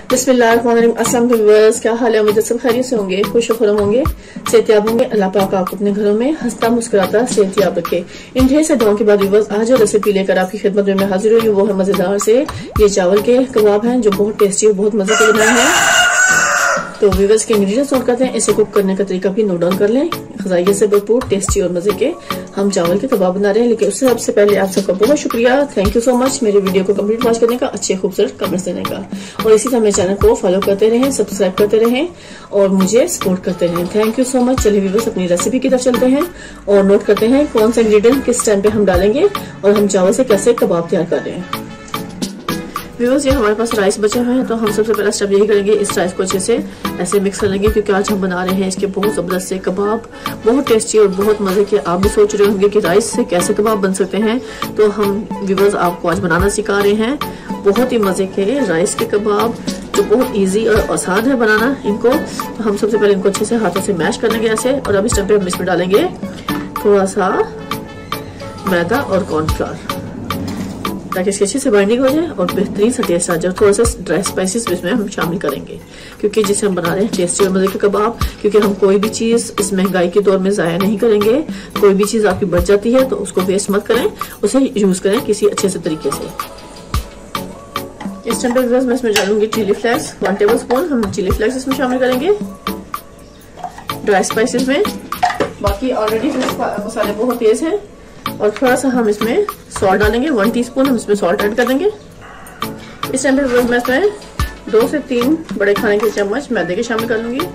बिस्मिल्लाहिर्रहमानिर्रहीम। अस्सलाम व्यूअर्स, क्या हाल है? मुझे सब खैरियत से होंगे, खुश खुरम होंगे, सेहतयाब होंगे। अल्लाह पाक आपको अपने घरों में हंसता मुस्कुराता सेहतयाब रखे। इन ढेर से दुआओं के बाद व्यूअर्स, आज जो रेसिपी लेकर आपकी खिदमत में मैं हाजिर हुई हूँ वो है मजेदार से ये चावल के कबाब हैं जो बहुत टेस्टी और बहुत मजे के बनाए हैं। तो व्यूअर्स के इंग्रेडिएंट्स नोट करते हैं, इसे कुक करने का तरीका भी नोट डाउन कर लें। ग़िज़ाइयत से भरपूर टेस्टी और मजे के हम चावल के कबाब बना रहे हैं। लेकिन उससे सबसे पहले आप सबका बहुत शुक्रिया, थैंक यू सो मच मेरे वीडियो को कंप्लीट वॉच करने का, अच्छे खूबसूरत कमेंट्स देने का, और इसी तरह मेरे चैनल को फॉलो करते रहें, सब्सक्राइब करते रहें और मुझे सपोर्ट करते रहें। Thank you so much. चलिए व्यूअर्स अपनी रेसिपी की तरफ चलते हैं और नोट करते हैं कौन सा इंग्रेडिएंट किस टाइम पे हम डालेंगे और हम चावल से कैसे कबाब तैयार कर रहे हैं। व्यूअर्स, ये हमारे पास राइस बचे हुए हैं, तो हम सबसे पहला स्टेप यही करेंगे, इस राइस को अच्छे से ऐसे मिक्स कर लेंगे, क्योंकि आज हम बना रहे हैं इसके बहुत जबरदस्त से कबाब, बहुत टेस्टी और बहुत मजे के। आप भी सोच रहे होंगे कि राइस से कैसे कबाब बन सकते हैं, तो हम व्यूअर्स आपको आज बनाना सिखा रहे हैं बहुत ही मजे के राइस के कबाब, जो बहुत इजी और आसान है बनाना इनको। तो हम सबसे पहले इनको अच्छे से हाथों से मैश कर लेंगे ऐसे, और अब इस टाइम पे हम इसमें डालेंगे थोड़ा सा मैदा और कॉर्नफ्लावर, ताकि इसकी अच्छी से बाइंडिंग हो जाए और बेहतरीन सा टेस्ट आ जाए। थोड़ा सा ड्राई स्पाइसेस इसमें हम शामिल करेंगे, क्योंकि जिसे हम बना रहे हैं टेस्टी और मजे के कबाब। क्योंकि हम कोई भी चीज इस महंगाई के दौर में जाया नहीं करेंगे। कोई भी चीज आपकी बच जाती है तो उसको वेस्ट मत करें, उसे यूज करें किसी अच्छे से तरीके से। इस टाइम पे मैं इसमें डालूंगी चिली फ्लेक्स, 1 टेबल स्पून हम चिली फ्लेक्स इसमें शामिल करेंगे ड्राई स्पाइसेस में। बाकी ऑलरेडी मसाले बहुत तेज हैं। और थोड़ा सा हम इसमें सॉल्ट डालेंगे, 1 टीस्पून हम इसमें सॉल्ट ऐड कर देंगे। इस टाइम पे मैं इसमें 2 से 3 बड़े खाने के चम्मच मैदे के शामिल कर लूंगी।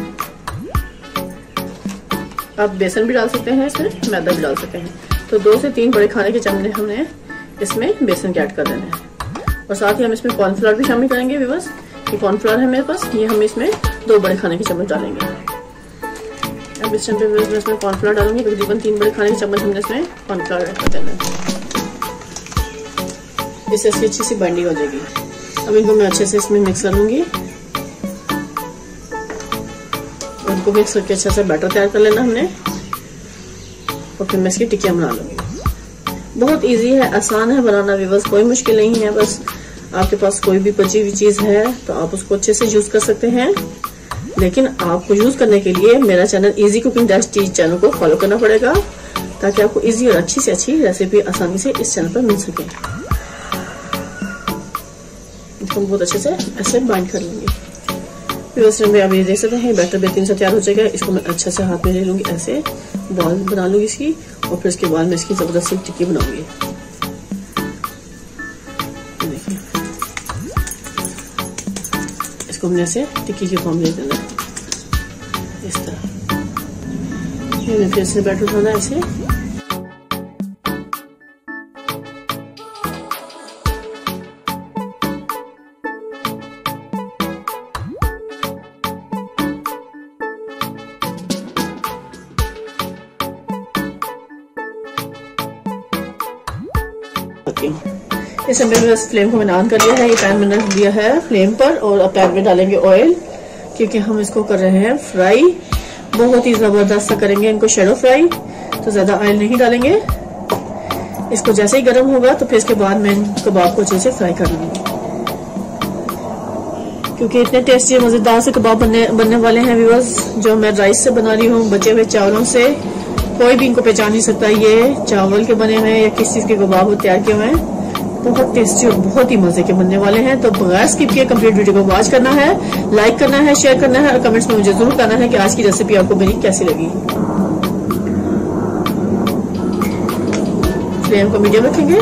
आप बेसन भी डाल सकते हैं, इसमें मैदा भी डाल सकते हैं। तो 2 से 3 बड़े खाने के चम्मच हमने इसमें बेसन के ऐड कर देना है। और साथ ही हम इसमें कॉर्नफ्लावर भी शामिल करेंगे व्यूअर्स। ये कॉर्नफ्लावर है मेरे पास, ये हम इसमें 2 बड़े खाने के चम्मच डालेंगे। अब इस टाइम पे मैं इसमें कॉर्नफ्लावर डालूंगी, तकरीबन 3 बड़े खाने के चम्मच हमने इसमें कॉर्नफ्लावर ऐड कर देना है। इससे इसकी अच्छी सी बाइंडिंग हो जाएगी। अब इनको मैं अच्छे से इसमें मिक्स कर लूंगी और इनको मिक्स करके अच्छा सा बैटर तैयार कर लेना हमने, और फिर मैं इसकी टिक्कियां बना लूंगी। बहुत इजी है, आसान है बनाना व्यूअर्स, कोई मुश्किल नहीं है। बस आपके पास कोई भी बची हुई चीज है तो आप उसको अच्छे से यूज कर सकते हैं। लेकिन आपको यूज करने के लिए मेरा channel easy cooking dash teach channel को फॉलो करना पड़ेगा, ताकि आपको इजी और अच्छी से अच्छी रेसिपी आसानी से इस चैनल पर मिल सके। इसको बहुत अच्छे से ऐसे बाइंड कर लेंगे। फिर उस टाइम पे आप ये देख सकते हैं बैटर बेहतरीन से तैयार हो जाएगा। इसको मैं अच्छे से हाथ में ले लूंगी, ऐसे बॉल बना लूंगी इसकी, और फिर इसके बाद मैं इसकी जबरदस्त सी टिक्की बनाऊंगी। देखिए इसको हमने ऐसे टिक्की की फॉर्म दे देना इस तरह। फिर फिर से बैटर उठाना ऐसे। इस समय बस फ्लेम को मैंने ऑन कर लिया है, ये पैन मैंने दिया है फ्लेम पर, और अब पैन में डालेंगे ऑयल, क्योंकि हम इसको कर रहे हैं फ्राई। बहुत ही जबरदस्त सा करेंगे इनको शैलो फ्राई, तो ज्यादा ऑयल नहीं डालेंगे। इसको जैसे ही गर्म होगा तो फिर इसके बाद मैं कबाब को अच्छे से फ्राई कर लूंगी, क्योंकि इतने टेस्टी मजेदार से कबाब बनने वाले हैं व्यूअर्स, जो मैं राइस से बना रही हूँ, बचे हुए चावलों से। कोई भी इनको पहचान नहीं सकता ये चावल के बने हुए या किस चीज के कबाब तैयार किए हुए हैं। बहुत टेस्टी और बहुत ही मजे के बनने वाले हैं। तो बगैर स्किप किए कंप्लीट वीडियो को वॉच करना है, लाइक करना है, शेयर करना है, और कमेंट्स में मुझे जरूर कहना है कि आज की रेसिपी आपको मेरी कैसी लगी। फ्लेम को मीडियम रखेंगे।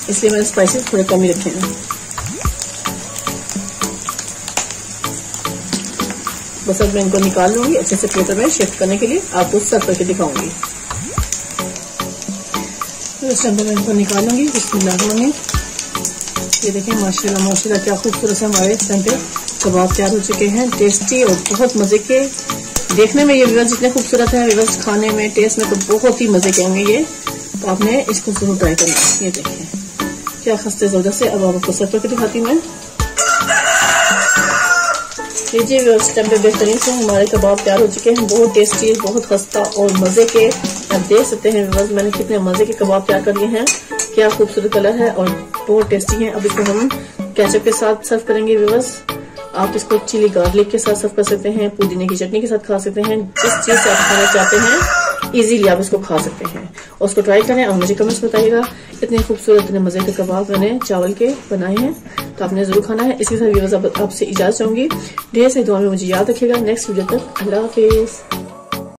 इसलिए मैंने स्पाइसेस थोड़े कम ही रखे हैं। बस अब मैं इनको निकाल लूंगी अच्छे से प्लेटर में शिफ्ट करने के लिए, आपको सर्व करके दिखाऊंगी। तो इस टाइम मैं इनको निकालूंगी। बिस्मिल्लाह। ये देखिए माशाल्लाह माशाल्लाह क्या खूबसूरत से हमारे इस टाइम पे कबाब तैयार हो चुके हैं, टेस्टी और बहुत मजे के। देखने में ये व्यूअर्स जितने खूबसूरत है, व्यूअर्स खाने में टेस्ट में तो बहुत ही मजे के होंगे ये। तो आपने इसको जरूर ट्राई करना। ये देखिए क्या खस्ते जबरदस्त है। अब आपको सर्व करके दिखाती हूँ मैं। लीजिए व्यूअर्स, टाइम पे बेहतरीन से हमारे कबाब तैयार हो चुके हैं, बहुत टेस्टी, बहुत खस्ता और मजे के। आप देख सकते हैं व्यूअर्स मैंने कितने मजे के कबाब तैयार कर लिए हैं। क्या खूबसूरत कलर है और बहुत टेस्टी है। अब इसको हम केचप के साथ सर्व करेंगे व्यूअर्स। आप इसको चिली गार्लिक के साथ सर्व कर सकते हैं, पुदीने की चटनी के साथ खा सकते हैं। जिस चीज से आप खाना चाहते हैं इजीली आप इसको खा सकते हैं। और उसको ट्राई करें और मुझे कमेंट्स बताइएगा। इतने खूबसूरत इतने मजे के कबाब मैंने चावल के बनाए हैं, तो आपने जरूर खाना है। इसके साथ व्यूअर्स आपसे इजाजत चाहूंगी। ढेर सारी दुआ में मुझे याद रखिएगा। नेक्स्ट वीडियो तक अल्लाह हाफिज।